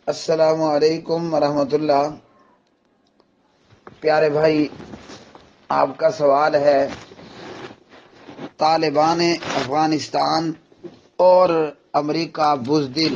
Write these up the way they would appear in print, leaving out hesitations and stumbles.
السلام علیکم ورحمۃ اللہ۔ پیارے بھائی، آپ کا سوال ہے طالبان افغانستان اور امریکہ بزدل،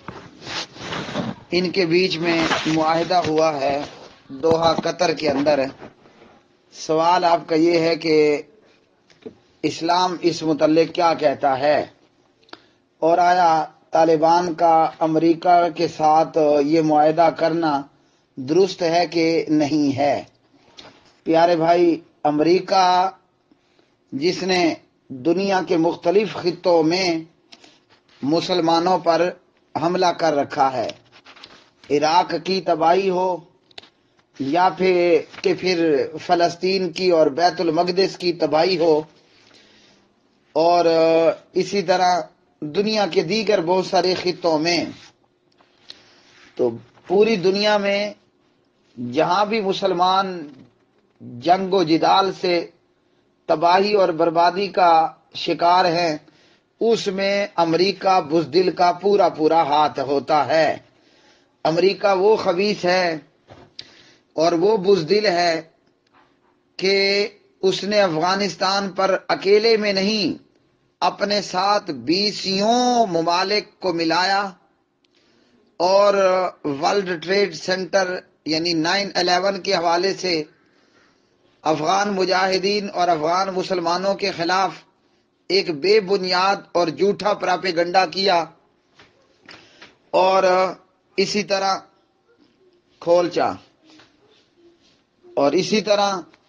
ان کے بیچ میں معاہدہ ہوا ہے دوحہ قطر کے اندر۔ سوال آپ کا یہ ہے کہ اسلام اس متعلق کیا کہتا ہے، اور آیا طالبان کا امریکہ کے ساتھ یہ معاہدہ کرنا درست ہے کہ نہیں ہے۔ پیارے بھائی، امریکہ جس نے دنیا کے مختلف خطوں میں مسلمانوں پر حملہ کر رکھا ہے، عراق کی تباہی ہو یا پھر فلسطین کی اور بیت المقدس کی تباہی ہو، اور اسی طرح دنیا کے دیگر بہت سارے خطوں میں، تو پوری دنیا میں جہاں بھی مسلمان جنگ و جدال سے تباہی اور بربادی کا شکار ہیں، اس میں امریکہ بزدل کا پورا پورا ہاتھ ہوتا ہے۔ امریکہ وہ خبیث ہے اور وہ بزدل ہے کہ اس نے افغانستان پر اکیلے میں نہیں، اپنے ساتھ 20 ممالک کو ملایا، اور ورلڈ ٹریڈ سینٹر یعنی 9/11 کے حوالے سے افغان مجاہدین اور افغان مسلمانوں کے خلاف ایک بے بنیاد اور جھوٹا پراپیگنڈا کیا، اور اسی طرح کھولچا، اور اسی طرح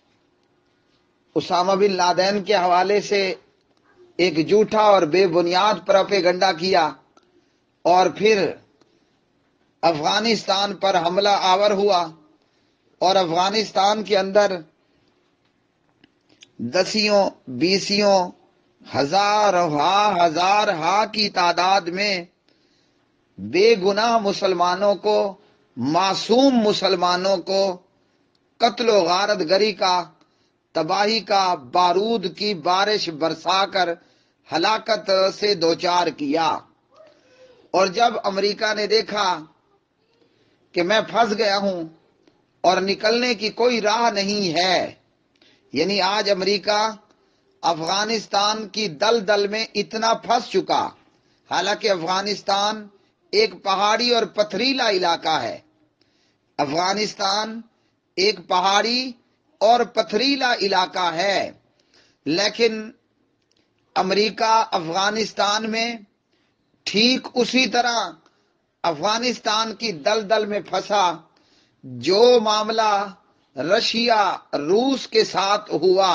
اسامہ بن لادن کے حوالے سے ایک جھوٹا اور بے بنیاد پراپیگنڈا کیا، اور پھر افغانستان پر حملہ آور ہوا، اور افغانستان کے اندر 10 ہزارہا کی تعداد میں بے گناہ مسلمانوں کو، معصوم مسلمانوں کو قتل و غارت گری کا، تباہی کا، بارود کی بارش برسا کر ہلاکت سے دوچار کیا۔ اور جب امریکہ نے دیکھا کہ میں پھنس گیا ہوں اور نکلنے کی کوئی راہ نہیں ہے، یعنی آج امریکہ افغانستان کی دلدل میں اتنا پھنس چکا، حالانکہ افغانستان ایک پہاڑی اور پتھریلا علاقہ ہے، افغانستان ایک پہاڑی اور پتھریلا علاقہ ہے، لیکن امریکہ افغانستان میں ٹھیک اسی طرح افغانستان کی دلدل میں پھنسا جو معاملہ رشیا روس کے ساتھ ہوا۔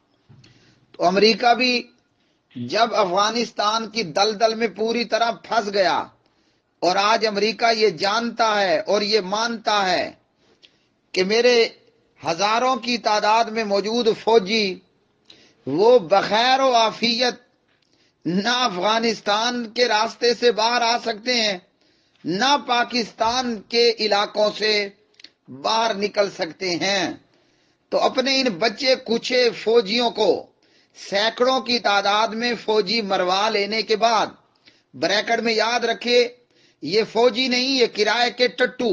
تو امریکہ بھی جب افغانستان کی دلدل میں پوری طرح پھنس گیا، اور آج امریکہ یہ جانتا ہے اور یہ مانتا ہے کہ میرے ہزاروں کی تعداد میں موجود فوجی وہ بخیر و عافیت نہ افغانستان کے راستے سے باہر آ سکتے ہیں، نہ پاکستان کے علاقوں سے باہر نکل سکتے ہیں، تو اپنے ان بچے کچے فوجیوں کو، سینکڑوں کی تعداد میں فوجی مروا لینے کے بعد، بریکٹ میں یاد رکھے یہ فوجی نہیں، یہ کرائے کے ٹٹو،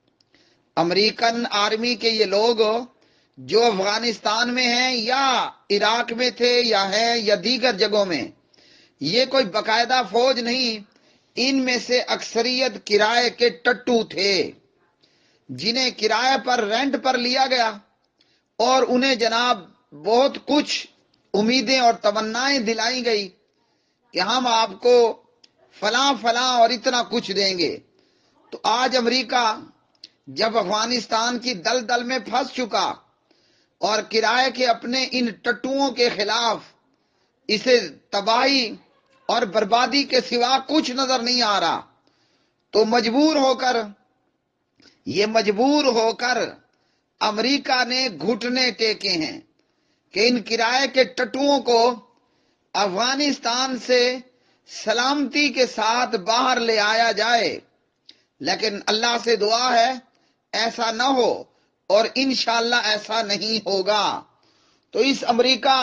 امریکن آرمی کے یہ لوگ جو افغانستان میں ہیں یا عراق میں تھے یا ہیں یا دیگر جگہوں میں، یہ کوئی باقاعدہ فوج نہیں، ان میں سے اکثریت کرائے کے ٹٹو تھے، جنہیں کرائے پر رینٹ پر لیا گیا، اور انہیں جناب بہت کچھ امیدیں اور تمنائیں دلائی گئی کہ ہم آپ کو فلاں فلاں اور اتنا کچھ دیں گے۔ تو آج امریکہ جب افغانستان کی دلدل میں پھنس چکا اور کرائے کے اپنے ان ٹٹوؤں کے خلاف اسے تباہی اور بربادی کے سوا کچھ نظر نہیں آ رہا، تو مجبور ہو کر امریکہ نے گھٹنے ٹیکے ہیں کہ ان کرائے کے ٹٹوؤں کو افغانستان سے سلامتی کے ساتھ باہر لے آیا جائے، لیکن اللہ سے دعا ہے ایسا نہ ہو، اور انشاءاللہ ایسا نہیں ہوگا۔ تو اس امریکہ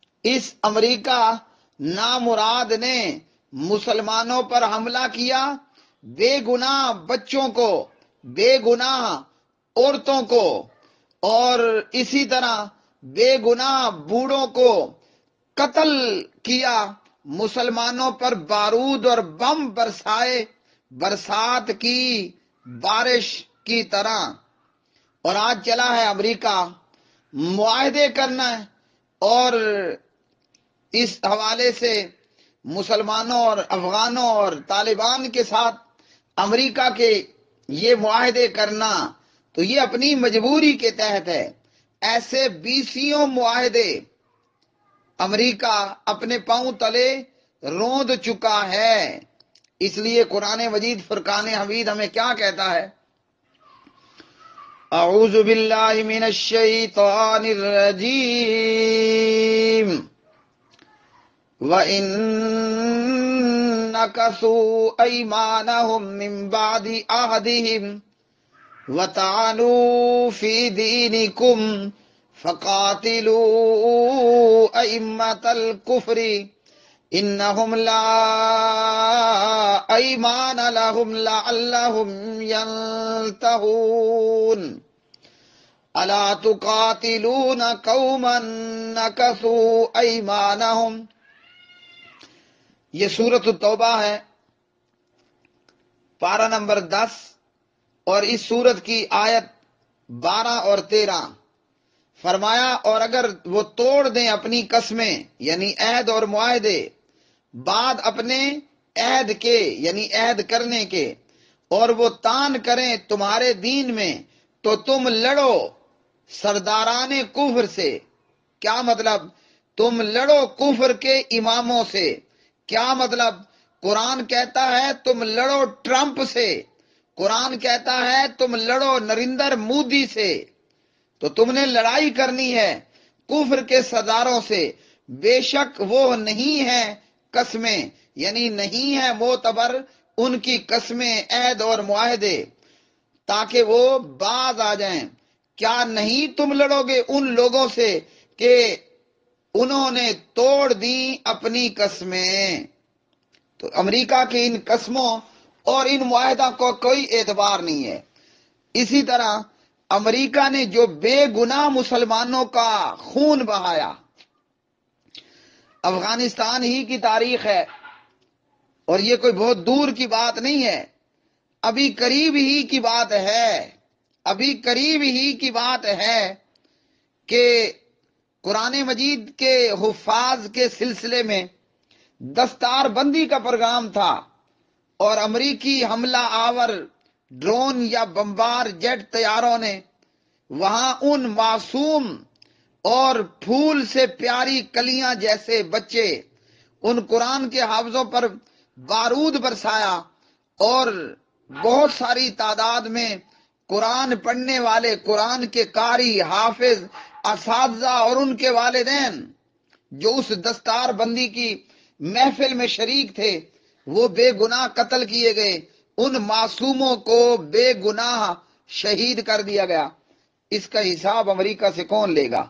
نامراد نے مسلمانوں پر حملہ کیا، بے گناہ بچوں کو، بے گناہ عورتوں کو، اور اسی طرح بے گناہ بوڑھوں کو قتل کیا، مسلمانوں پر بارود اور بم برسائے برسات کی بارش کی طرح۔ اور آج چلا ہے امریکہ معاہدے کرنا ہے، اور اس حوالے سے مسلمانوں اور افغانوں اور طالبان کے ساتھ امریکہ کے یہ معاہدے کرنا تو یہ اپنی مجبوری کے تحت ہے۔ ایسے بیسیوں معاہدے امریکہ اپنے پاؤں تلے روند چکا ہے۔ اس لیے قرآن مجید فرقان حمید ہمیں کیا کہتا ہے؟ اعوذ باللہ من الشیطان الرجیم وَإِن نَكَثُوا أَيْمَانَهُم مِّن بَعْدِ عَهْدِهِمْ وَطَعَنُوا فِي دِينِكُمْ فَقَاتِلُوا أَئِمَّةَ الْكُفْرِ إِنَّهُمْ لَا أَيْمَانَ لَهُمْ لَعَلَّهُمْ يَنْتَهُونَ أَلَا تُقَاتِلُونَ قَوْمًا نَكَثُوا أَيْمَانَهُمْ۔ یہ سورۃ التوبہ ہے، پارہ نمبر 10، اور اس سورت کی آیت 12 اور 13۔ فرمایا اور اگر وہ توڑ دیں اپنی قسمیں یعنی عہد اور معاہدے بعد اپنے عہد کے یعنی عہد کرنے کے، اور وہ تان کریں تمہارے دین میں، تو تم لڑو سرداران کفر سے۔ کیا مطلب؟ تم لڑو کفر کے اماموں سے۔ کیا مطلب؟ قرآن کہتا ہے تم لڑو ٹرمپ سے، قرآن کہتا ہے تم لڑو نریندر مودی سے۔ تو تم نے لڑائی کرنی ہے کفر کے سرداروں سے، بے شک وہ نہیں ہے قسمیں یعنی نہیں ہے معتبر ان کی قسمیں، عہد اور معاہدے، تاکہ وہ باز آ جائیں۔ کیا نہیں تم لڑو گے ان لوگوں سے کہ انہوں نے توڑ دی اپنی قسمیں؟ تو امریکہ کی ان قسموں اور ان معاہدہ کو کوئی اعتبار نہیں ہے۔ اسی طرح امریکہ نے جو بے گناہ مسلمانوں کا خون بہایا، افغانستان ہی کی تاریخ ہے، اور یہ کوئی بہت دور کی بات نہیں ہے، ابھی قریب ہی کی بات ہے، ابھی قریب ہی کی بات ہے کہ قرآن مجید کے حفاظ کے سلسلے میں دستار بندی کا پروگرام تھا، اور امریکی حملہ آور ڈرون یا بمبار جیٹ طیاروں نے وہاں ان معصوم اور پھول سے پیاری کلیاں جیسے بچے، ان قرآن کے حافظوں پر بارود برسایا، اور بہت ساری تعداد میں قرآن پڑھنے والے، قرآن کے قاری، حافظ، اساتذہ اور ان کے والدین جو اس دستار بندی کی محفل میں شریک تھے، وہ بے گناہ قتل کیے گئے، ان معصوموں کو بے گناہ شہید کر دیا گیا۔ اس کا حساب امریکہ سے کون لے گا؟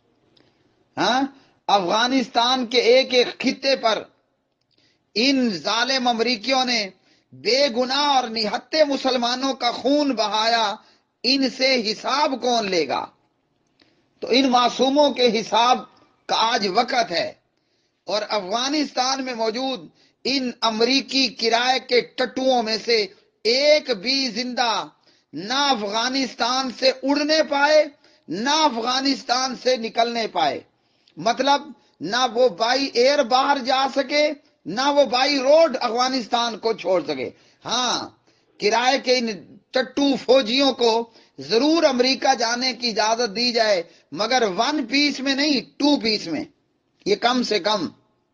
ہاں، افغانستان کے ایک ایک خطے پر ان ظالم امریکیوں نے بے گناہ اور نہتے مسلمانوں کا خون بہایا، ان سے حساب کون لے گا؟ تو ان معصوموں کے حساب کا آج وقت ہے، اور افغانستان میں موجود ان امریکی کرائے کے ٹٹوؤں میں سے ایک بھی زندہ نہ افغانستان سے اڑنے پائے نہ افغانستان سے نکلنے پائے۔ مطلب نہ وہ بائی ایئر باہر جا سکے نہ وہ بائی روڈ افغانستان کو چھوڑ سکے۔ ہاں، کرائے کے ان ٹٹو فوجیوں کو ضرور امریکہ جانے کی اجازت دی جائے، مگر 1 پیس میں نہیں، 2 پیس میں۔ یہ کم سے کم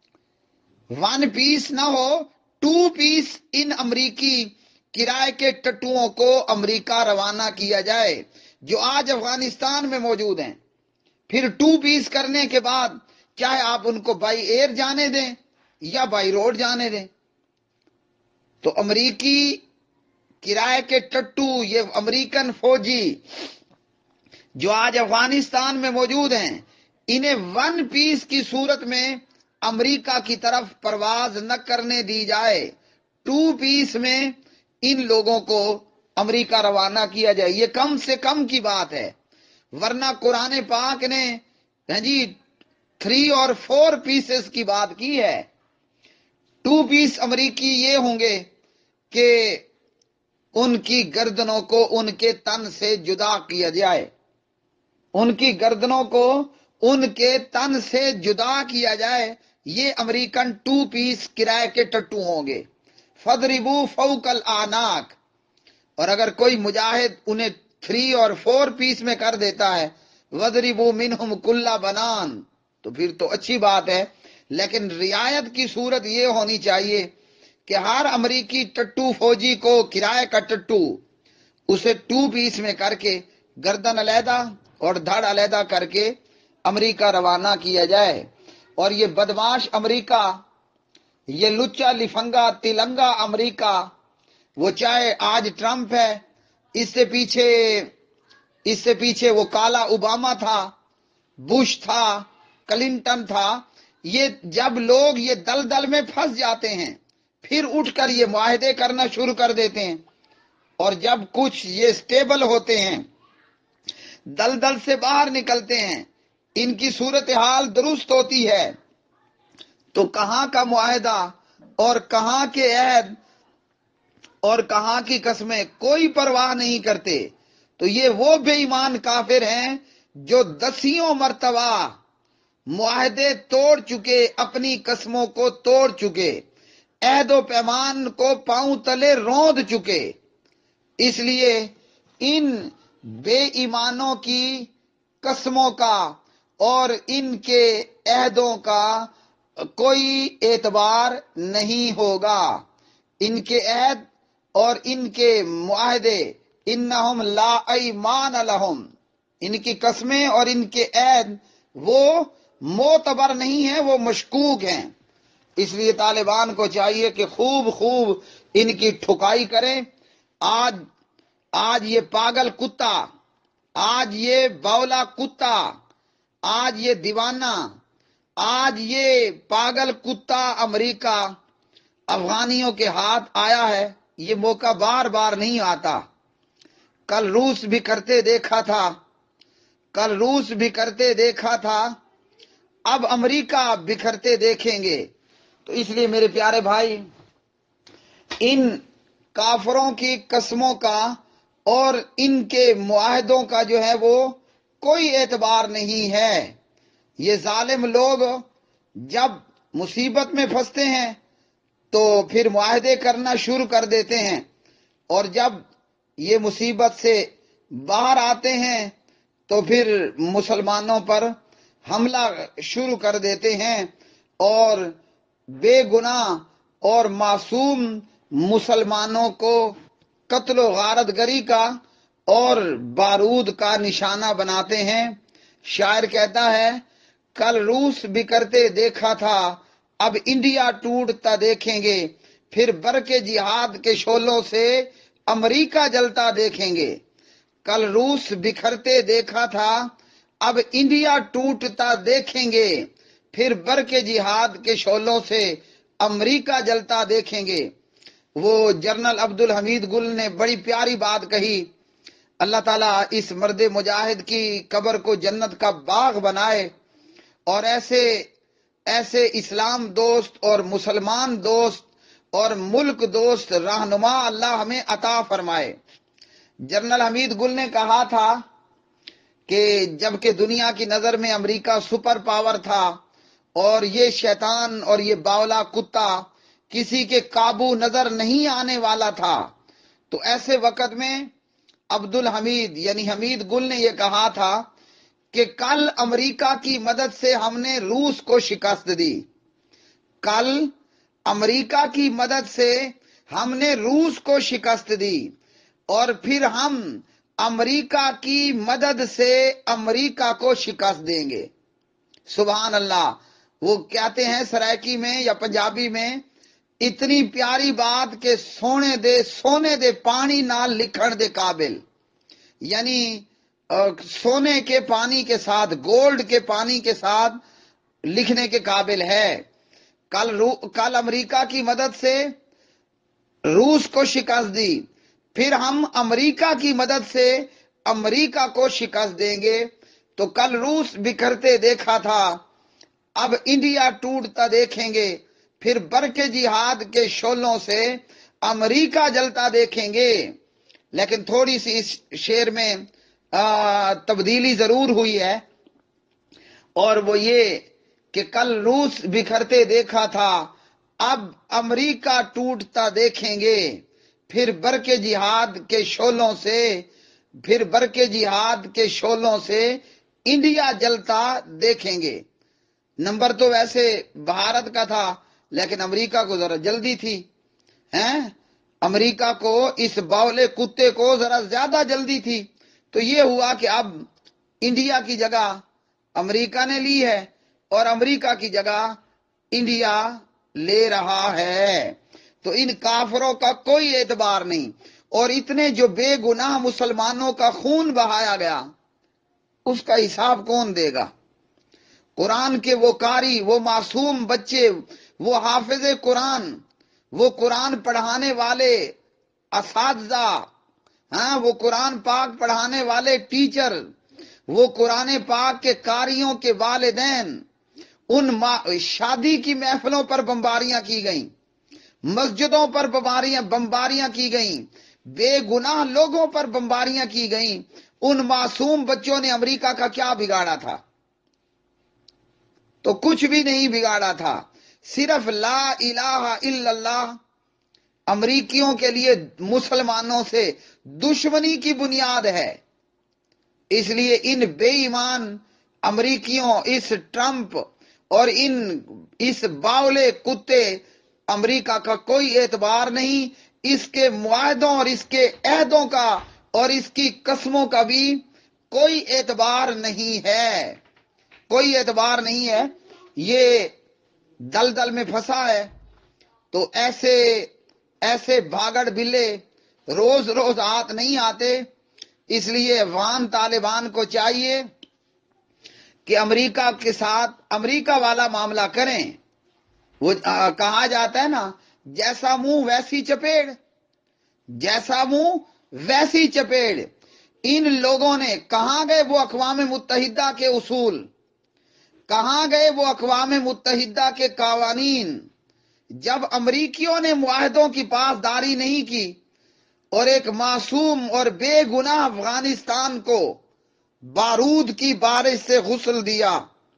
1 پیس نہ ہو، 2 پیس ان امریکی کرائے کے ٹٹوؤں کو امریکہ روانہ کیا جائے جو آج افغانستان میں موجود ہیں۔ پھر 2 پیس کرنے کے بعد چاہے آپ ان کو بائی ایئر جانے دیں یا بائی روڈ جانے دیں۔ تو امریکی کرائے کے ٹٹو، یہ امریکن فوجی جو آج افغانستان میں موجود ہیں، انہیں 1 پیس کی صورت میں امریکہ کی طرف پرواز نہ کرنے دی جائے، 2 پیس میں ان لوگوں کو امریکہ روانہ کیا جائے، یہ کم سے کم کی بات ہے، ورنہ قرآن پاک نے جی 3 اور 4 پیسز کی بات کی ہے۔ 2 پیس امریکی یہ ہوں گے کہ ان کی گردنوں کو ان کے تن سے جدا کیا جائے، ان کی گردنوں کو ان کے تن سے جدا کیا جائے، یہ امریکن 2 پیس کرائے کے ٹٹو ہوں گے۔ فَضْرِبُوا فَوْقَ الْأَعْنَاقِ، اور اگر کوئی مجاہد انہیں 3 اور 4 پیس میں کر دیتا ہے، وَضْرِبُوا مِنْهُمْ كُلَّ بَنَانٍ، تو پھر تو اچھی بات ہے، لیکن رعایت کی صورت یہ ہونی چاہیے کہ ہر امریکی ٹٹو فوجی کو کرائے کا ٹٹو اسے 2 پیس میں کر کے گردن علیحدہ اور دھڑ علیحدہ کر کے امریکہ روانہ کیا جائے۔ اور یہ بدماش امریکہ، یہ لچا لفنگا تلنگا امریکہ، وہ چاہے آج ٹرمپ ہے، اس سے پیچھے وہ کالا اوباما تھا، بش تھا، کلنٹن تھا، یہ جب لوگ یہ دلدل میں پھنس جاتے ہیں پھر اٹھ کر یہ معاہدے کرنا شروع کر دیتے ہیں، اور جب کچھ یہ سٹیبل ہوتے ہیں، دلدل سے باہر نکلتے ہیں، ان کی صورتحال درست ہوتی ہے، تو کہاں کا معاہدہ اور کہاں کے عہد اور کہاں کی قسمیں کوئی پرواہ نہیں کرتے۔ تو یہ وہ بے ایمان کافر ہیں جو 10 مرتبہ معاہدے توڑ چکے، اپنی قسموں کو توڑ چکے، عہد و پیمان کو پاؤں تلے روند چکے۔ اس لیے ان بے ایمانوں کی قسموں کا اور ان کے عہدوں کا کوئی اعتبار نہیں ہوگا، ان کے عہد اور ان کے معاہدے، انہم لا ایمان لہم، ان کی قسمیں اور ان کے عہد وہ معتبر نہیں ہیں، وہ مشکوک ہیں۔ اس لیے طالبان کو چاہیے کہ خوب ان کی ٹھکائی کریں۔ آج یہ پاگل کتا، آج یہ بولا کتا، آج یہ دیوانہ، آج یہ پاگل کتا امریکہ افغانیوں کے ہاتھ آیا ہے، یہ موقع بار بار نہیں آتا۔ کل روس بھی کرتے دیکھا تھا، اب امریکہ بکھرتے دیکھیں گے۔ تو اس لیے میرے پیارے بھائی، ان کافروں کی قسموں کا اور ان کے معاہدوں کا جو ہے وہ کوئی اعتبار نہیں ہے۔ یہ ظالم لوگ جب مصیبت میں پھنستے ہیں تو پھر معاہدے کرنا شروع کر دیتے ہیں، اور جب یہ مصیبت سے باہر آتے ہیں تو پھر مسلمانوں پر حملہ شروع کر دیتے ہیں، اور بے گناہ اور معصوم مسلمانوں کو قتل و غارت گری کا اور بارود کا نشانہ بناتے ہیں۔ شاعر کہتا ہے، کل روس بکھرتے دیکھا تھا، اب انڈیا ٹوٹتا دیکھیں گے، پھر برق جہاد کے شعلوں سے امریکہ جلتا دیکھیں گے۔ کل روس بکھرتے دیکھا تھا، اب انڈیا ٹوٹتا دیکھیں گے، پھر برق جہاد کے شعلوں سے امریکہ جلتا دیکھیں گے۔ وہ جنرل عبدالحمید گل نے بڑی پیاری بات کہی، اللہ تعالیٰ اس مرد مجاہد کی قبر کو جنت کا باغ بنائے، اور ایسے اسلام دوست اور مسلمان دوست اور ملک دوست رہنما اللہ ہمیں عطا فرمائے۔ جنرل حمید گل نے کہا تھا کہ جبکہ دنیا کی نظر میں امریکہ سپر پاور تھا اور یہ شیطان اور یہ باولا کتا کسی کے قابو نظر نہیں آنے والا تھا، تو ایسے وقت میں عبدالحمید یعنی حمید گل نے یہ کہا تھا کہ کل امریکہ کی مدد سے ہم نے روس کو شکست دی، کل امریکہ کی مدد سے ہم نے روس کو شکست دی، اور پھر ہم امریکہ کی مدد سے امریکہ کو شکست دیں گے۔ سبحان اللہ۔ وہ کہتے ہیں سرائکی میں یا پنجابی میں، اتنی پیاری بات کہ سونے دے پانی نال لکھن دے قابل، یعنی سونے کے پانی کے ساتھ، گولڈ کے پانی کے ساتھ لکھنے کے قابل ہے۔ کل امریکہ کی مدد سے روس کو شکست دی، پھر ہم امریکہ کی مدد سے امریکہ کو شکست دیں گے۔ تو کل روس بکھرتے دیکھا تھا، اب انڈیا ٹوٹتا دیکھیں گے، پھر برق جہاد کے شعلوں سے امریکہ جلتا دیکھیں گے۔ لیکن تھوڑی سی اس شعر میں تبدیلی ضرور ہوئی ہے، اور وہ یہ کہ کل روس بکھرتے دیکھا تھا، اب امریکہ ٹوٹتا دیکھیں گے، پھر برق جہاد کے شعلوں سے، پھر برق جہاد کے شعلوں سے انڈیا جلتا دیکھیں گے۔ نمبر تو ویسے بھارت کا تھا، لیکن امریکہ کو ذرا جلدی تھی، ہیں؟ امریکہ کو، اس باولے کتے کو ذرا زیادہ جلدی تھی۔ تو یہ ہوا کہ اب انڈیا کی جگہ امریکہ نے لی ہے، اور امریکہ کی جگہ انڈیا لے رہا ہے۔ تو ان کافروں کا کوئی اعتبار نہیں، اور اتنے جو بے گناہ مسلمانوں کا خون بہایا گیا، اس کا حساب کون دے گا؟ قرآن کے وہ قاری، وہ معصوم بچے، وہ حافظ قرآن، وہ قرآن پڑھانے والے اساتذہ، ہاں، وہ قرآن پاک پڑھانے والے ٹیچر، وہ قرآن پاک کے قاریوں کے والدین، ان شادی کی محفلوں پر بمباریاں کی گئیں، مسجدوں پر بمباریاں کی گئیں، بے گناہ لوگوں پر بمباریاں کی گئیں۔ ان معصوم بچوں نے امریکہ کا کیا بگاڑا تھا؟ تو کچھ بھی نہیں بگاڑا تھا، صرف لا الہ الا اللہ امریکیوں کے لیے مسلمانوں سے دشمنی کی بنیاد ہے۔ اس لیے ان بے ایمان امریکیوں، اس ٹرمپ اور اس باولے کتے امریکہ کا کوئی اعتبار نہیں، اس کے معاہدوں اور اس کے عہدوں کا اور اس کی قسموں کا بھی کوئی اعتبار نہیں ہے، کوئی اعتبار نہیں ہے۔ یہ دلدل میں پھنسا ہے، تو ایسے بھاگڑ بلے روز روز ہاتھ نہیں آتے۔ اس لیے افغان طالبان کو چاہیے کہ امریکہ کے ساتھ امریکہ والا معاملہ کریں۔ وہ کہا جاتا ہے نا، جیسا منہ ویسی چپیڑ، جیسا منہ ویسی چپیڑ۔ ان لوگوں نے کہاں گئے وہ اقوام متحدہ کے اصول، کہاں گئے وہ اقوام متحدہ کے قوانین، جب امریکیوں نے معاہدوں کی پاسداری نہیں کی اور ایک معصوم اور بے گناہ افغانستان کو بارود کی بارش سے غسل دیا۔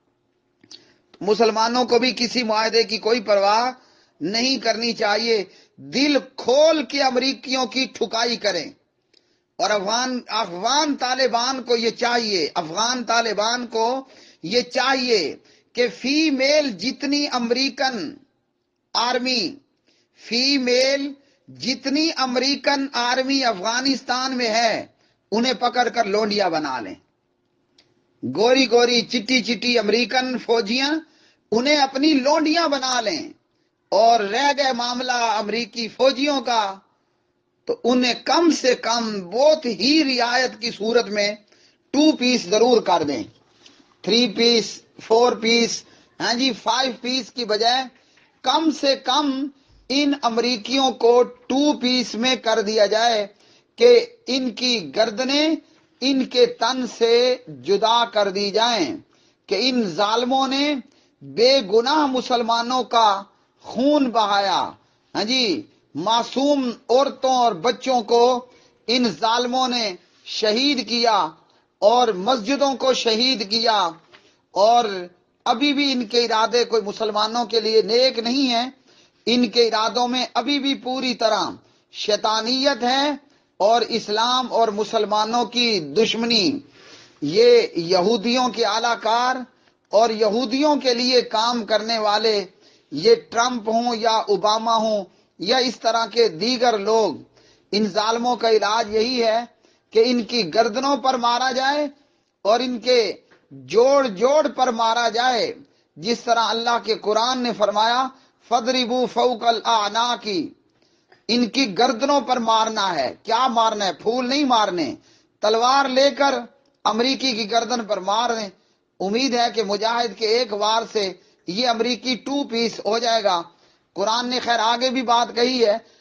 مسلمانوں کو بھی کسی معاہدے کی کوئی پرواہ نہیں کرنی چاہیے، دل کھول کے امریکیوں کی ٹھکائی کریں۔ اور افغان طالبان کو یہ چاہیے، افغان طالبان کو یہ چاہیے کہ فی میل جتنی امریکن آرمی، فی میل جتنی امریکن آرمی افغانستان میں ہے، انہیں پکڑ کر لونڈیا بنا لیں۔ گوری گوری چٹی چٹی امریکن فوجیاں، انہیں اپنی لونڈیاں بنا لیں، اور رہ گئے معاملہ امریکی فوجیوں کا، تو انہیں کم سے کم بہت ہی رعایت کی صورت میں 2 پیس ضرور کر دیں، 3 پیس، 4 پیس، ہاں جی 5 پیس کی بجائے کم سے کم ان امریکیوں کو 2 پیس میں کر دیا جائے کہ ان کی گردنیں ان کے تن سے جدا کر دی جائیں، کہ ان ظالموں نے بے گناہ مسلمانوں کا خون بہایا، ہاں جی، معصوم عورتوں اور بچوں کو ان ظالموں نے شہید کیا، اور مسجدوں کو شہید کیا، اور ابھی بھی ان کے ارادے کوئی مسلمانوں کے لیے نیک نہیں ہیں۔ ان کے ارادوں میں ابھی بھی پوری طرح شیطانیت ہے اور اسلام اور مسلمانوں کی دشمنی۔ یہ یہودیوں کے اعلی کار اور یہودیوں کے لیے کام کرنے والے، یہ ٹرمپ ہوں یا اوباما ہوں یا اس طرح کے دیگر لوگ، ان ظالموں کا علاج یہی ہے کہ ان کی گردنوں پر مارا جائے اور ان کے جوڑ جوڑ پر مارا جائے، جس طرح اللہ کے قرآن نے فرمایا فَضْرِبُوا فَوْقَ الْأَعْنَاقِ، ان کی گردنوں پر مارنا ہے۔ کیا مارنا ہے؟ پھول نہیں مارنے، تلوار لے کر امریکی کی گردن پر مار دیں۔ امید ہے کہ مجاہد کے ایک وار سے یہ امریکی 2 پیس ہو جائے گا۔ قرآن نے خیر آگے بھی بات کہی ہے،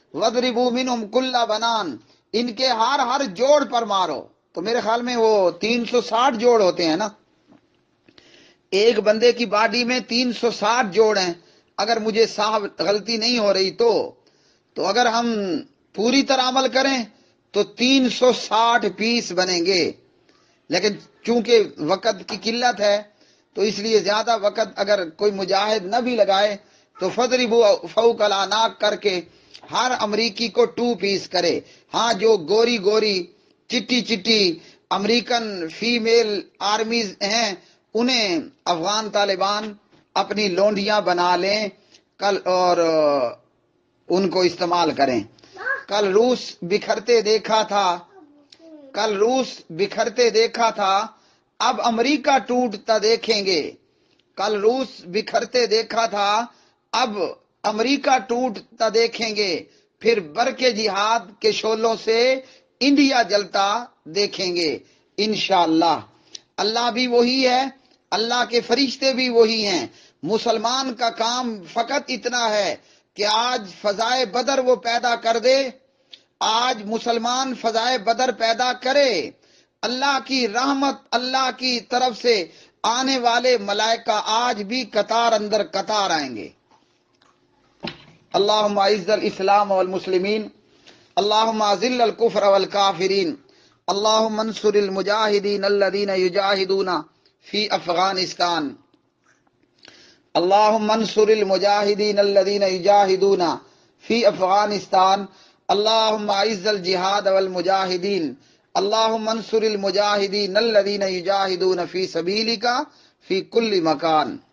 وَاضْرِبُوا مِنْهُمْ كُلَّ بَنَانٍ، ان کے ہر جوڑ پر مارو۔ تو میرے خیال میں وہ 360 جوڑ ہوتے ہیں نا، ایک بندے کی باڈی میں 360 جوڑ ہیں، اگر مجھے صاحب غلطی نہیں ہو رہی تو اگر ہم پوری طرح عمل کریں تو 360 پیس بنیں گے، لیکن چونکہ وقت کی قلت ہے تو اس لیے زیادہ وقت اگر کوئی مجاہد نہ بھی لگائے تو فَاضْرِبُوا فَوْقَ الْأَعْنَاقِ کر کے ہر امریکی کو 2 پیس کرے۔ ہاں جو گوری چٹی امریکن فیمیل آرمیز ہیں انہیں افغان طالبان اپنی لونڈیاں بنا لیں کل اور ان کو استعمال کریں۔ کل روس بکھرتے دیکھا تھا، اب امریکہ ٹوٹتا دیکھیں گے۔ کل روس بکھرتے دیکھا تھا، اب امریکہ ٹوٹتا دیکھیں گے، پھر برق جہاد کے شعلوں سے انڈیا جلتا دیکھیں گے انشاءاللہ۔ اللہ بھی وہی ہے، اللہ کے فرشتے بھی وہی ہیں۔ مسلمان کا کام فقط اتنا ہے کہ آج فضائے بدر وہ پیدا کر دے، آج مسلمان فضائے بدر پیدا کرے، اللہ کی رحمت، اللہ کی طرف سے آنے والے ملائکہ آج بھی قطار اندر قطار آئیں گے۔ اللہم اعز الاسلام والمسلمین، اللہم اذل الکفر والکافرین، اللہم انصر المجاہدین الذین یجاہدون فی افغانستان، اللہم انصر المجاہدین الذین یجاہدون فی افغانستان، اللہم اعز الجہاد والمجاہدین، اللہم انصر المجاہدین الذین یجاہدون فی سبیلک فی کل مکان۔